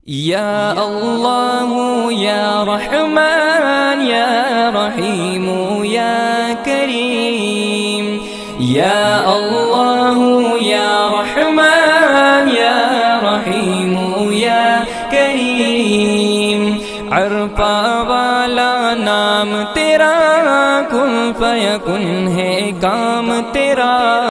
या अल्लाह या रहमान या रहीम या करीम। या अल्लाह या रहमान या रहीम या करीम। अरफा वाला नाम तेरा, कुन फयकुन है काम तेरा।